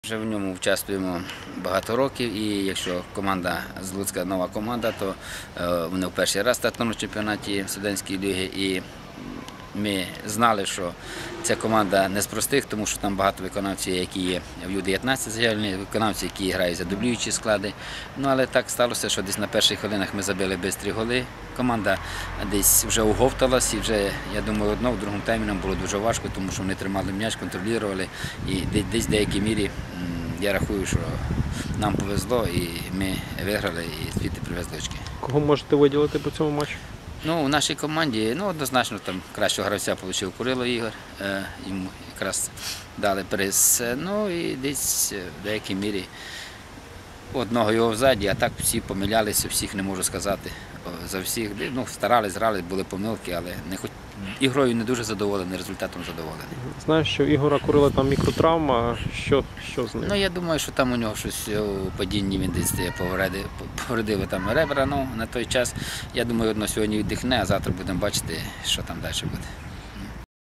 Вже в ньому участвуємо багато років, і якщо команда з Луцька нова команда, то вони в перший раз стартують на чемпіонаті студентської ліги. І ми знали, що ця команда не з простих, тому що там багато виконавців, які є в Ю-19 заявлені, виконавці, які грають за дублюючі склади. Ну, але так сталося, що десь на перших хвилинах ми забили швидкі голи. Команда десь вже оговталась і вже, я думаю, в другому таймі нам було дуже важко, тому що вони тримали м'яч, контролювали. І десь в деякій мірі я рахую, що нам повезло і ми виграли і звідти привезли очки. Кого можете виділити по цьому матчу? Ну, у нашій команді однозначно там кращого гравця отримав Курило Ігор, йому якраз дали приз. Ну і десь в деякій мірі одного його взаді, а так всі помилялися, всіх не можу сказати. За всіх, ну, старались, грали, були помилки, але ігрою не дуже задоволений, результатом задоволений. Знаю, що в Ігора Курила там мікротравма, що з ним? Ну, я думаю, що там у нього щось у падінні, він десь повредив там ребра, ну, на той час. Я думаю, сьогодні віддихне, а завтра будемо бачити, що там далі буде.